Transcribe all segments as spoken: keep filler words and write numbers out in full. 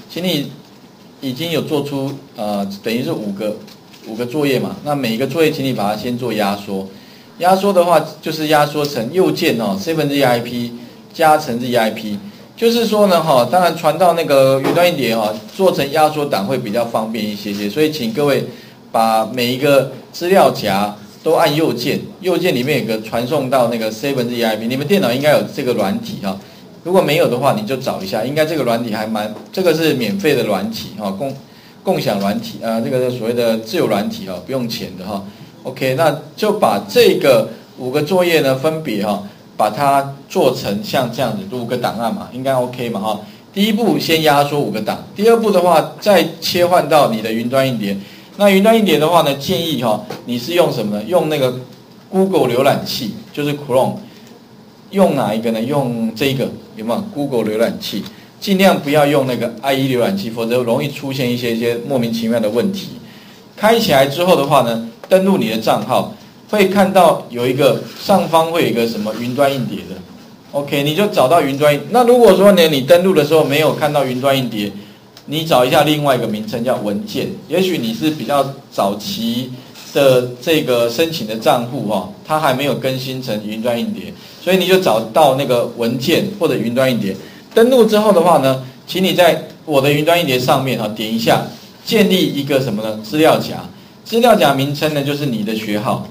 请你已经有做出呃等于是五个五个作业嘛，那每一个作业请你把它先做压缩，压缩的话就是压缩成右键哦 seven Z I P 加成 Z I P， 就是说呢哈、哦，当然传到那个云端硬碟哈、哦，做成压缩档会比较方便一些些，所以请各位把每一个资料夹都按右键，右键里面有个传送到那个 seven Z I P， 你们电脑应该有这个软体哈、哦，如果没有的话你就找一下，应该这个软体还蛮，这个是免费的软体哈、哦，共共享软体啊、呃，这个是所谓的自由软体哈、哦，不用钱的哈、哦。OK， 那就把这个五个作业呢分别哈、哦，把它做成像这样子五个档案嘛，应该 OK 嘛哈、哦。第一步先压缩五个档，第二步的话再切换到你的云端硬碟。那云端硬碟的话呢，建议哈、哦，你是用什么呢？用那个 Google 浏览器，就是 Chrome。用哪一个呢？用这个有没有 Google 浏览器？尽量不要用那个 I E 浏览器，否则容易出现一些一些莫名其妙的问题。开起来之后的话呢，登录你的账号，会看到有一个上方会有一个什么云端硬碟的 ，OK， 你就找到云端。那如果说呢，你登录的时候没有看到云端硬碟，你找一下另外一个名称叫文件，也许你是比较早期的这个申请的账户哈、哦，它还没有更新成云端硬碟，所以你就找到那个文件或者云端硬碟。登录之后的话呢，请你在我的云端硬碟上面哈、哦、点一下，建立一个什么呢？资料夹。资料夹名称呢就是你的学号，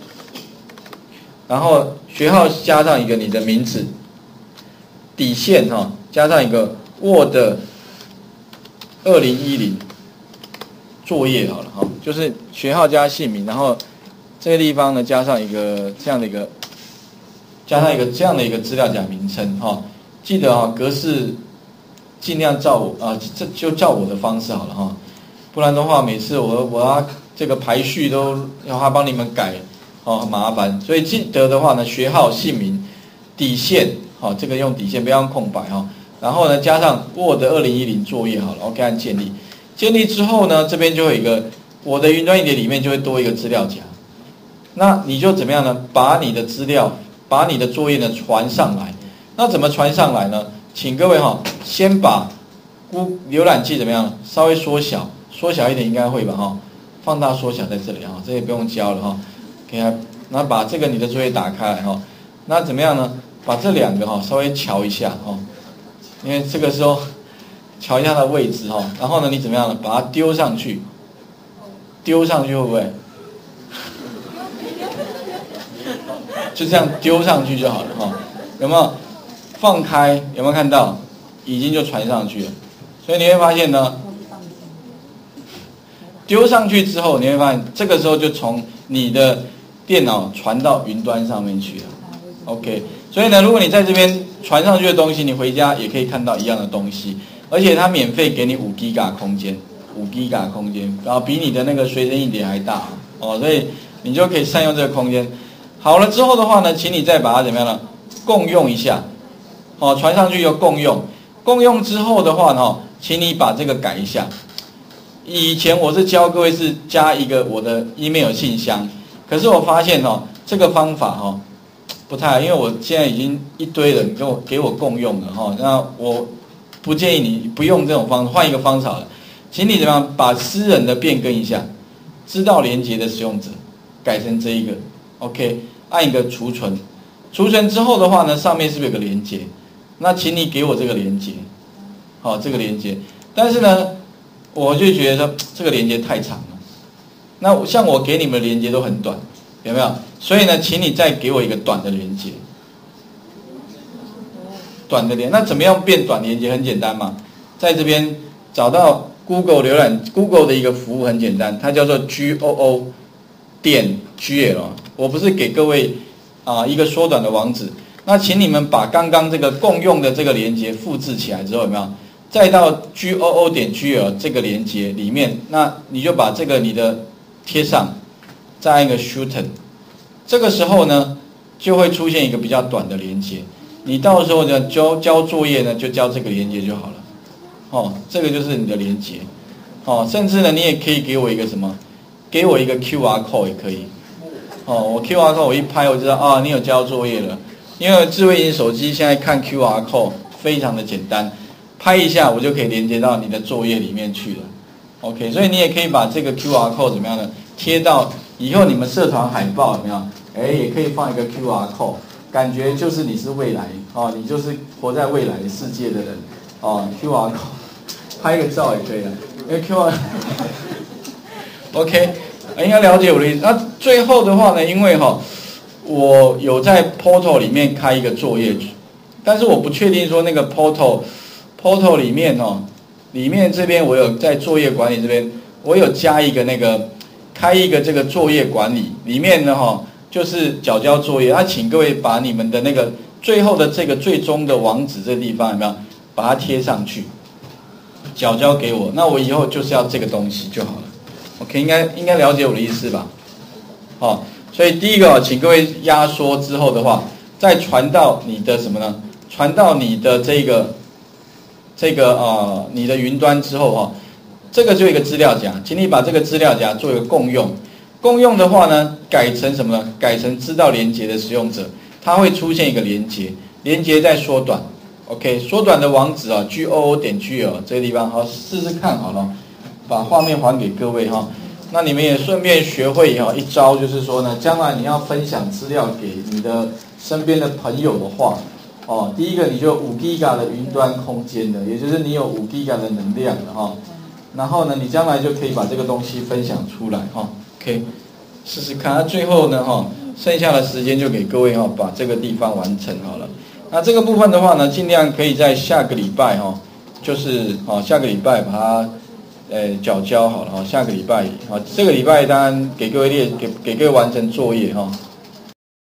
然后学号加上一个你的名字，底线哈、哦、加上一个 Word 二零一零作业好了哈、哦，就是学号加姓名，然后这个地方呢加上一个这样的一个加上一个这样的一个资料夹名称哈、哦，记得啊、哦、格式尽量照我啊、呃、这就照我的方式好了哈、哦，不然的话每次我我要这个排序都要他帮你们改哦，很麻烦，所以记得的话呢，学号、姓名、底线，好、哦，这个用底线，不要用空白哈、哦。然后呢，加上 Word 二零一零作业好了 ，OK， 按建立。建立之后呢，这边就有一个我的云端硬碟里面就会多一个资料夹。那你就怎么样呢？把你的资料，把你的作业呢传上来。那怎么传上来呢？请各位哈、哦，先把浏览器怎么样？稍微缩小，缩小一点应该会吧哈、哦。放大缩小在这里哈，这也不用教了哈。给它，那把这个你的作业打开来哈。那怎么样呢？把这两个哈稍微瞧一下哈，因为这个时候瞧一下它的位置哈。然后呢，你怎么样呢？把它丢上去，丢上去会不会？就这样丢上去就好了哈。有没有？放开有没有看到？已经就传上去了。所以你会发现呢。丢上去之后，你会发现这个时候就从你的电脑传到云端上面去了 ，OK。所以呢，如果你在这边传上去的东西，你回家也可以看到一样的东西，而且它免费给你五 G B 空间，五 G B 空间，然后比你的那个随身硬碟还大哦，所以你就可以善用这个空间。好了之后的话呢，请你再把它怎么样呢？共用一下，哦，传上去又共用，共用之后的话呢，请你把这个改一下。以前我是教各位是加一个我的 email 信箱，可是我发现哦，这个方法哈、哦、不太，因为我现在已经一堆人给我给我共用了哈、哦，那我不建议你不用这种方式，换一个方式好了，请你怎么样把私人的变更一下，知道连结的使用者改成这一个 ，OK， 按一个储存，储存之后的话呢，上面是不是有个连结？那请你给我这个连结，好、哦，这个连结，但是呢。我就觉得说这个连接太长了，那像我给你们的连接都很短，有没有？所以呢，请你再给我一个短的连接，短的连。那怎么样变短连接？很简单嘛，在这边找到 Google 浏览 Google 的一个服务很简单，它叫做 G O O 点 G L。我不是给各位啊、呃、一个缩短的网址，那请你们把刚刚这个共用的这个连接复制起来之后，有没有？再到 G O O 点 G L 这个连接里面，那你就把这个你的贴上，再按一个 shorten， 这个时候呢就会出现一个比较短的连接，你到时候呢交交作业呢就交这个连接就好了，哦，这个就是你的连接，哦，甚至呢你也可以给我一个什么，给我一个 Q R code 也可以，哦，我 Q R code 我一拍我就知道啊你有交作业了，因为智慧型手机现在看 Q R code 非常的简单。 拍一下，我就可以连接到你的作业里面去了。OK， 所以你也可以把这个 Q R code 怎么样呢？贴到以后你们社团海报有没有？哎，也可以放一个 Q R code， 感觉就是你是未来哦，你就是活在未来的世界的人哦。Q R code 拍个照也可以了，因为 Q R OK， 应该了解我的意思。那最后的话呢，因为哈、哦，我有在 Portal 里面开一个作业，但是我不确定说那个 Portal Portal 里面哦。里面这边我有在作业管理这边，我有加一个那个开一个这个作业管理，里面呢哈就是缴交作业，那、啊、请各位把你们的那个最后的这个最终的网址这个地方有没有把它贴上去，缴交给我，那我以后就是要这个东西就好了。OK， 应该应该了解我的意思吧？好，所以第一个请各位压缩之后的话，再传到你的什么呢？传到你的这个。这个呃，你的云端之后哈、哦，这个就一个资料夹，请你把这个资料夹做一个共用。共用的话呢，改成什么呢？改成知道连结的使用者，它会出现一个连结，连结在缩短。OK， 缩短的网址啊 ，G O O 点 G L 这个地方，好试试看好了，把画面还给各位哈。那你们也顺便学会哈一招，就是说呢，将来你要分享资料给你的身边的朋友的话。哦，第一个你就五 G B 的云端空间的，也就是你有五 G B 的能量的哈、哦，然后呢，你将来就可以把这个东西分享出来哈、哦。OK， 试试看。那最后呢哈、哦，剩下的时间就给各位哈、哦，把这个地方完成好了。那这个部分的话呢，尽量可以在下个礼拜哈、哦，就是哦下个礼拜把它呃缴交好了哈、哦，下个礼拜啊、哦，这个礼拜当然给各位列给给各位完成作业哈、哦。